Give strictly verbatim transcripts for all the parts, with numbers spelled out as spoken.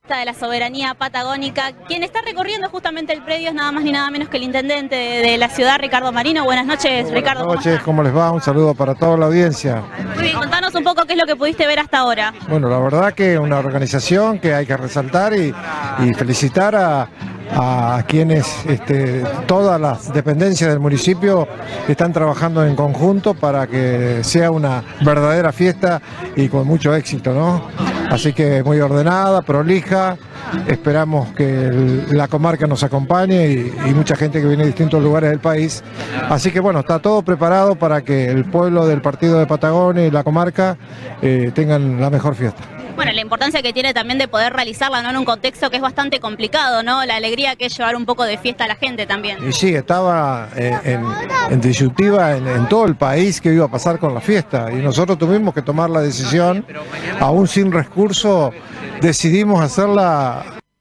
De la soberanía patagónica. Quien está recorriendo justamente el predio es nada más ni nada menos que el intendente de, de la ciudad, Ricardo Marino. Buenas noches, Buenas Ricardo. Buenas noches, ¿cómo, ¿cómo les va? Un saludo para toda la audiencia. Muy bien, contanos un poco qué es lo que pudiste ver hasta ahora. Bueno, la verdad que una organización que hay que resaltar y, y felicitar a, a quienes, este, todas las dependencias del municipio están trabajando en conjunto para que sea una verdadera fiesta y con mucho éxito, ¿no? Así que muy ordenada, prolija, esperamos que el, la comarca nos acompañe y, y mucha gente que viene de distintos lugares del país. Así que bueno, está todo preparado para que el pueblo del partido de Patagonia y la comarca eh, tengan la mejor fiesta. Bueno, la importancia que tiene también de poder realizarla, ¿no?, en un contexto que es bastante complicado, ¿no? La alegría que es llevar un poco de fiesta a la gente también. Y sí, estaba eh, en, en disyuntiva en, en todo el país qué iba a pasar con la fiesta y nosotros tuvimos que tomar la decisión, aún sin recurso, decidimos hacerla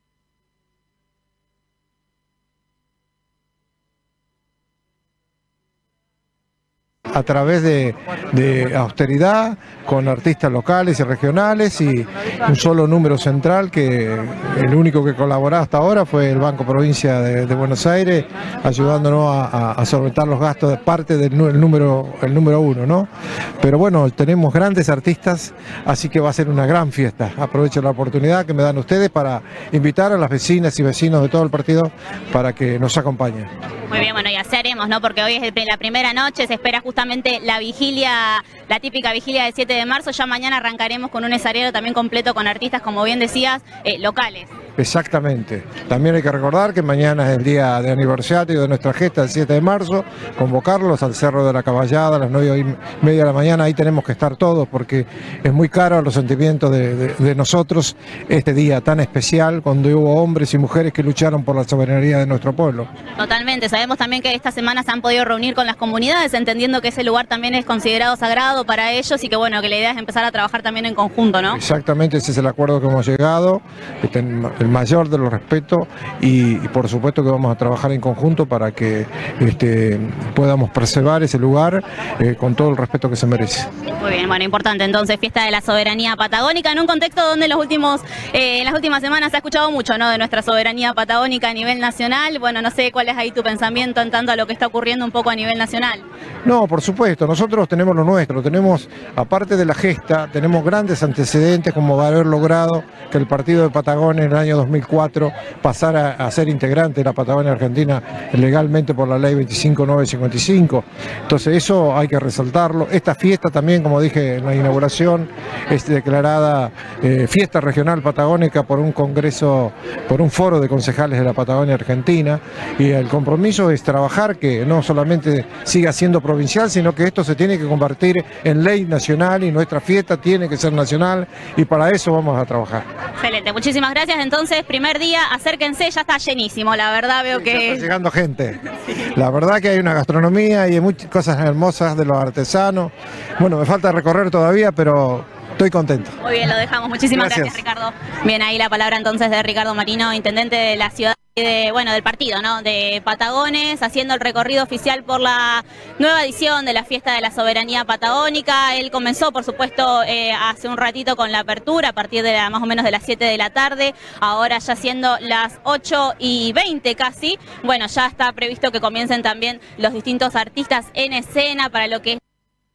a través de, de austeridad, con artistas locales y regionales y un solo número central, que el único que colaboró hasta ahora fue el Banco Provincia de, de Buenos Aires, ayudándonos a, a, a solventar los gastos de parte del el número, el número uno, ¿no? Pero bueno, tenemos grandes artistas, así que va a ser una gran fiesta. Aprovecho la oportunidad que me dan ustedes para invitar a las vecinas y vecinos de todo el partido para que nos acompañen. Muy bien, bueno, y así haremos, ¿no? Porque hoy es la primera noche, se espera justamente la vigilia, la típica vigilia del siete de marzo. Ya mañana arrancaremos con un escenario también completo con artistas, como bien decías, eh, locales. Exactamente. También hay que recordar que mañana es el día de aniversario de nuestra gesta, el siete de marzo, convocarlos al Cerro de la Caballada a las nueve y media de la mañana. Ahí tenemos que estar todos porque es muy caro a los sentimientos de, de, de nosotros este día tan especial, cuando hubo hombres y mujeres que lucharon por la soberanía de nuestro pueblo. Totalmente. Sabemos también que esta semana se han podido reunir con las comunidades, entendiendo que ese lugar también es considerado sagrado para ellos y que bueno, que la idea es empezar a trabajar también en conjunto, ¿no? Exactamente, ese es el acuerdo que hemos llegado. Este, el mayor de los respetos y, y por supuesto que vamos a trabajar en conjunto para que este, podamos preservar ese lugar eh, con todo el respeto que se merece. Muy bien, bueno, importante entonces, fiesta de la soberanía patagónica en un contexto donde en, los últimos, eh, en las últimas semanas se ha escuchado mucho, ¿no?, de nuestra soberanía patagónica a nivel nacional. Bueno, no sé cuál es ahí tu pensamiento en tanto a lo que está ocurriendo un poco a nivel nacional. No, por supuesto, nosotros tenemos lo nuestro, tenemos, aparte de la gesta, tenemos grandes antecedentes como haber logrado que el partido de Patagonia en el año dos mil cuatro pasara a ser integrante de la Patagonia Argentina legalmente por la ley veinticinco mil novecientos cincuenta y cinco. Entonces eso hay que resaltarlo. Esta fiesta también, como dije en la inauguración, es declarada eh, fiesta regional patagónica por un congreso, por un foro de concejales de la Patagonia Argentina, y el compromiso es trabajar que no solamente siga siendo provincial, sino que esto se tiene que convertir en ley nacional y nuestra fiesta tiene que ser nacional y para eso vamos a trabajar. Excelente, muchísimas gracias. Entonces, primer día, acérquense, ya está llenísimo, la verdad veo sí, que... Ya está llegando gente. La verdad que hay una gastronomía y hay muchas cosas hermosas de los artesanos. Bueno, me falta recorrer todavía, pero estoy contento. Muy bien, lo dejamos. Muchísimas gracias, gracias Ricardo. Bien, ahí la palabra entonces de Ricardo Marino, intendente de la ciudad. De, bueno, del partido, ¿no?, de Patagones, haciendo el recorrido oficial por la nueva edición de la fiesta de la soberanía patagónica. Él comenzó, por supuesto, eh, hace un ratito con la apertura, a partir de la, más o menos de las siete de la tarde, ahora ya siendo las ocho y veinte casi. Bueno, ya está previsto que comiencen también los distintos artistas en escena para lo que es...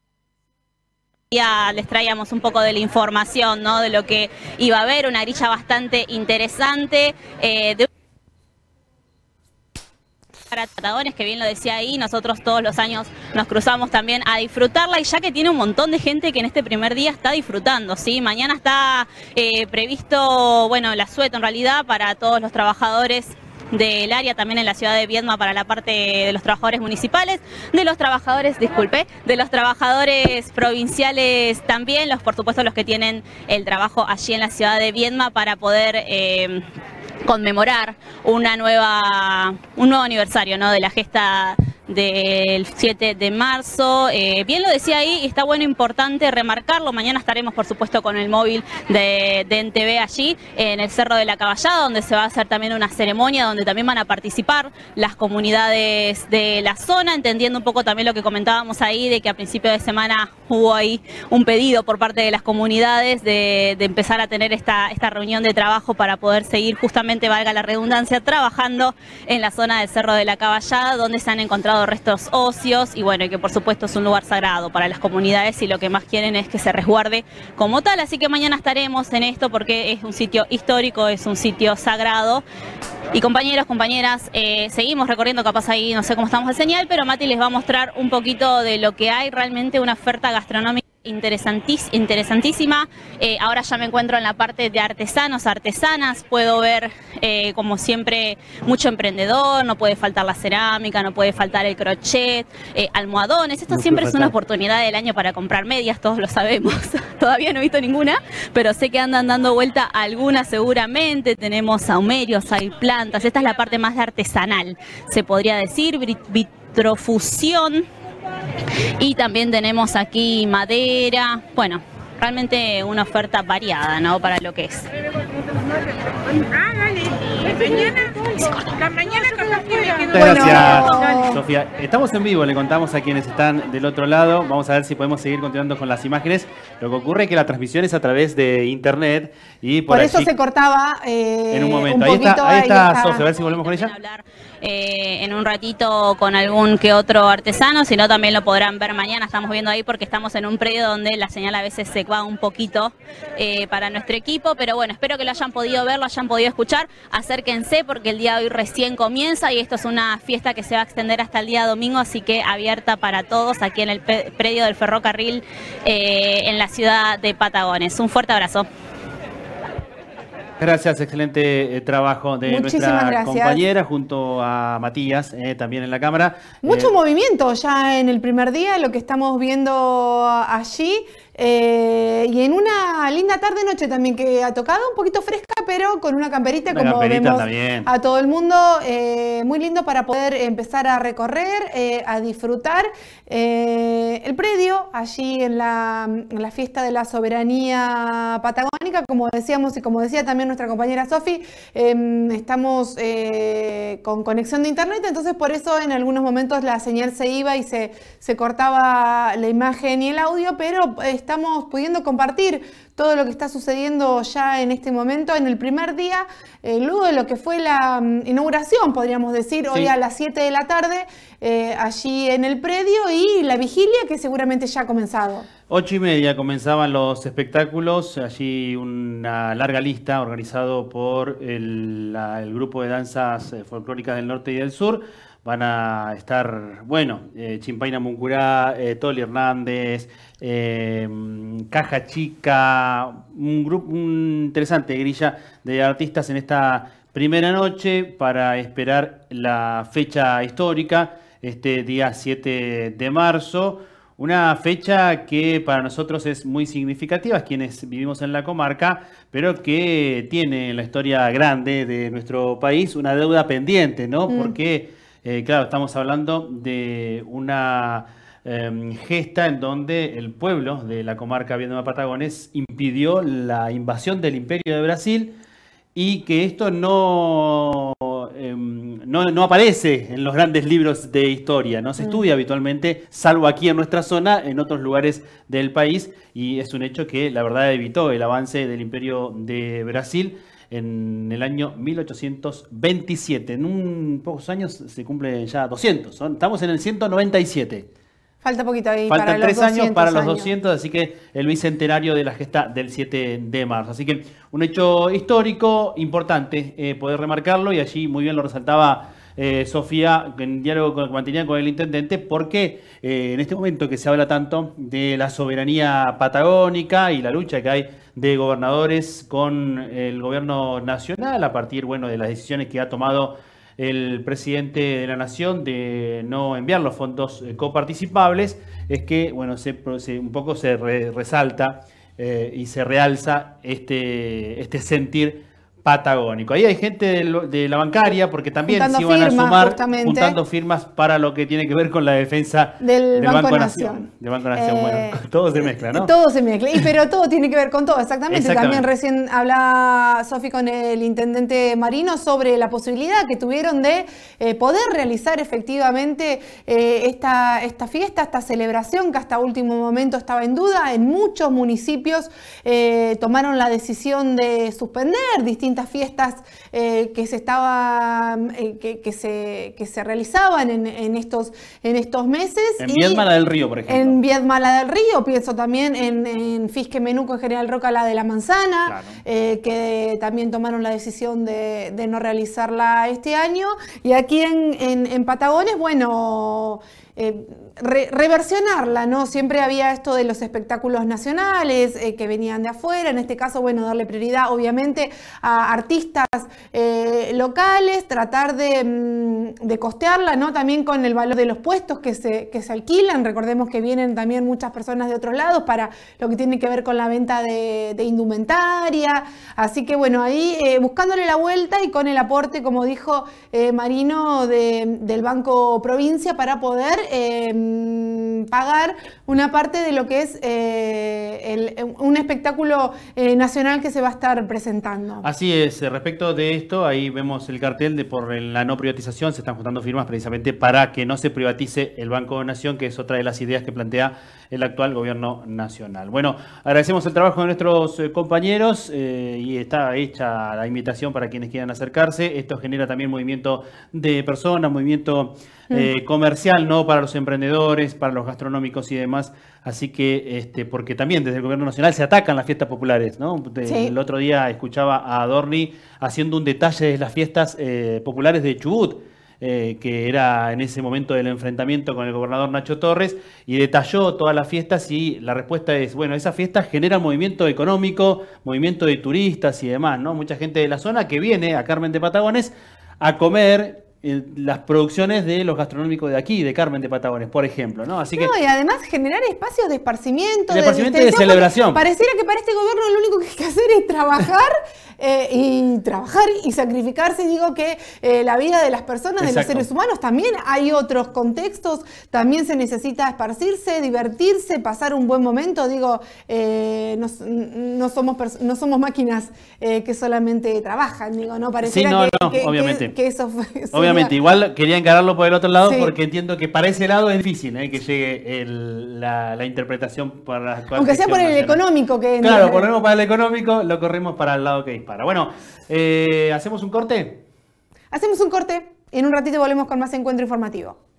Ya les traíamos un poco de la información, ¿no?, de lo que iba a haber, una grilla bastante interesante, eh, de para Patagones, que bien lo decía ahí, nosotros todos los años nos cruzamos también a disfrutarla, y ya que tiene un montón de gente que en este primer día está disfrutando, ¿sí? Mañana está eh, previsto, bueno, el asueto en realidad para todos los trabajadores del área, también en la ciudad de Viedma para la parte de los trabajadores municipales, de los trabajadores, disculpe, de los trabajadores provinciales también, los por supuesto los que tienen el trabajo allí en la ciudad de Viedma para poder... Eh, conmemorar una nueva, un nuevo aniversario, ¿no?, de la gesta del siete de marzo. Eh, bien lo decía ahí, está bueno, importante remarcarlo. Mañana estaremos, por supuesto, con el móvil de, de N T V allí, en el Cerro de la Caballada, donde se va a hacer también una ceremonia, donde también van a participar las comunidades de la zona, entendiendo un poco también lo que comentábamos ahí, de que a principio de semana hubo ahí un pedido por parte de las comunidades de, de empezar a tener esta, esta reunión de trabajo para poder seguir, justamente, valga la redundancia, trabajando en la zona del Cerro de la Caballada, donde se han encontrado restos óseos y bueno, que por supuesto es un lugar sagrado para las comunidades y lo que más quieren es que se resguarde como tal. Así que mañana estaremos en esto porque es un sitio histórico, es un sitio sagrado. Y compañeros, compañeras, eh, seguimos recorriendo, capaz ahí no sé cómo estamos de señal, pero Mati les va a mostrar un poquito de lo que hay, realmente una oferta gastronómica Interesantís, interesantísima. Eh, ahora ya me encuentro en la parte de artesanos, artesanas. Puedo ver, eh, como siempre, mucho emprendedor. No puede faltar la cerámica, no puede faltar el crochet, eh, almohadones. Esto no siempre es una oportunidad del año para comprar medias, todos lo sabemos. Todavía no he visto ninguna, pero sé que andan dando vuelta algunas seguramente. Tenemos saumerios, hay plantas. Esta es la parte más de artesanal, se podría decir, vitrofusión. Y también tenemos aquí madera, bueno, realmente una oferta variada, ¿no? Para lo que es. Gracias, Sofía. Estamos en vivo, le contamos a quienes están del otro lado. Vamos a ver si podemos seguir continuando con las imágenes. Lo que ocurre es que la transmisión es a través de internet y por, por eso allí, se cortaba eh, en un momento. Un ahí está, ahí está, está Sofía, a ver si volvemos con ella. Hablar, eh, en un ratito con algún que otro artesano, si no también lo podrán ver mañana. Estamos viendo ahí porque estamos en un predio donde la señal a veces se va un poquito eh, para nuestro equipo, pero bueno, espero que lo hayan podido ver, lo hayan podido escuchar. Acérquense porque el día de hoy recién comienza y esto es una fiesta que se va a extender hasta el día domingo, así que abierta para todos aquí en el predio del ferrocarril eh, en la ciudad de Patagones. Un fuerte abrazo. Gracias, excelente eh, trabajo de Muchísimas nuestra gracias. compañera junto a Matías, eh, también en la cámara. Mucho eh, movimiento ya en el primer día, lo que estamos viendo allí. Eh, y en una linda tarde-noche también que ha tocado, un poquito fresca, pero con una camperita, una como camperita vemos también. A todo el mundo. Eh, muy lindo para poder empezar a recorrer, eh, a disfrutar eh, el predio, allí en la, en la fiesta de la soberanía patagónica, como decíamos y como decía también nuestra compañera Sofi, eh, estamos eh, con conexión de internet, entonces por eso en algunos momentos la señal se iba y se, se cortaba la imagen y el audio, pero estamos pudiendo compartir todo lo que está sucediendo ya en este momento, en el primer día, eh, luego de lo que fue la um, inauguración, podríamos decir, hoy sí. a las siete de la tarde, eh, allí en el predio, y la vigilia que seguramente ya ha comenzado. Ocho y media comenzaban los espectáculos, allí una larga lista organizado por el, la, el grupo de danzas folclóricas del norte y del sur. Van a estar, bueno, eh, Chimpaina Muncurá, eh, Toli Hernández, eh, Caja Chica, un grupo un interesante grilla de artistas en esta primera noche para esperar la fecha histórica, este día siete de marzo. Una fecha que para nosotros es muy significativa, quienes vivimos en la comarca, pero que tiene en la historia grande de nuestro país una deuda pendiente, ¿no? Mm. Porque... Eh, claro, estamos hablando de una eh, gesta en donde el pueblo de la comarca Viedma Patagones impidió la invasión del Imperio de Brasil y que esto no, eh, no, no aparece en los grandes libros de historia, no se estudia habitualmente, salvo aquí en nuestra zona, en otros lugares del país, y es un hecho que la verdad evitó el avance del Imperio de Brasil en el año mil ochocientos veintisiete. En un pocos años se cumplen ya doscientos. Son, estamos en el ciento noventa y siete. Falta poquito ahí. Faltan para tres los años para los años. doscientos, así que el bicentenario de la gesta del siete de marzo. Así que un hecho histórico importante eh, poder remarcarlo, y allí muy bien lo resaltaba eh, Sofía en diálogo que mantenía con el intendente, porque eh, en este momento que se habla tanto de la soberanía patagónica y la lucha que hay de gobernadores con el gobierno nacional a partir, bueno, de las decisiones que ha tomado el presidente de la Nación de no enviar los fondos eh, coparticipables, es que, bueno, se, se, un poco se re, resalta eh, y se realza este, este sentir patagónico. Ahí hay gente de, de la bancaria, porque también juntando se iban firmas, a sumar justamente, juntando firmas para lo que tiene que ver con la defensa del, del Banco, Banco Nación. Nación. Del Banco Nación, Eh, bueno, todo se mezcla, ¿no? Todo se mezcla, y, pero todo tiene que ver con todo, exactamente. Exactamente. También recién hablaba Sofi con el intendente Marino sobre la posibilidad que tuvieron de eh, poder realizar efectivamente eh, esta, esta fiesta, esta celebración que hasta último momento estaba en duda. En muchos municipios eh, tomaron la decisión de suspender distintas fiestas eh, que se estaban eh, que, que se que se realizaban en, en estos en estos meses. En y Viedma del Río, por ejemplo. En Viedma la del Río, pienso también en, en Fisque Menuco, en General Roca la de la Manzana, Claro. eh, que también tomaron la decisión de, de no realizarla este año. Y aquí en, en, en Patagones, bueno, eh, re, reversionarla, ¿no? Siempre había esto de los espectáculos nacionales eh, que venían de afuera. En este caso, bueno, darle prioridad obviamente a artistas eh, locales, tratar de, de costearla, ¿no? También con el valor de los puestos que se, que se alquilan. Recordemos que vienen también muchas personas de otros lados para lo que tiene que ver con la venta de, de indumentaria. Así que bueno, ahí eh, buscándole la vuelta y con el aporte, como dijo eh, Marino, de, del Banco Provincia para poder eh, pagar una parte de lo que es eh, el, un espectáculo eh, nacional que se va a estar presentando. Así es, respecto de esto, ahí vemos el cartel de por la no privatización, se están juntando firmas precisamente para que no se privatice el Banco Nación, que es otra de las ideas que plantea el actual gobierno nacional. Bueno, agradecemos el trabajo de nuestros eh, compañeros eh, y está hecha la invitación para quienes quieran acercarse. Esto genera también movimiento de personas, movimiento eh, comercial, ¿no? Para los emprendedores, para los gastronómicos y demás. Así que, este, porque también desde el gobierno nacional se atacan las fiestas populares, ¿no? De, Sí. El otro día escuchaba a Adorni haciendo un detalle de las fiestas eh, populares de Chubut. Eh, que era en ese momento del enfrentamiento con el gobernador Nacho Torres, y detalló todas las fiestas, y la respuesta es, bueno, esas fiestas generan movimiento económico, movimiento de turistas y demás, ¿no? Mucha gente de la zona que viene a Carmen de Patagones a comer eh, las producciones de los gastronómicos de aquí, de Carmen de Patagones, por ejemplo, ¿no? Así que... No, y además generar espacios de esparcimiento, De esparcimiento y de distensión, celebración. porque Pareciera que para este gobierno lo único que hay que hacer es trabajar eh, y trabajar y sacrificarse. Digo que eh, la vida de las personas, de los Exacto. seres humanos, también hay otros contextos, también se necesita esparcirse, divertirse, pasar un buen momento. Digo, eh, no, no, somos pers- no somos máquinas eh, que solamente trabajan, digo, ¿no? Pareciera Sí, no, que, no, que- obviamente. que, que eso fue... Obviamente, sería- igual quería encararlo por el otro lado Sí. porque entiendo que para ese lado es difícil ¿eh? que llegue el, la, la interpretación para la actual Aunque sea gestión por el nacional. económico que... Claro, ponemos para el económico, lo corremos para el lado que dispara. Bueno, eh, ¿hacemos un corte? Hacemos un corte, en un ratito volvemos con más encuentro informativo.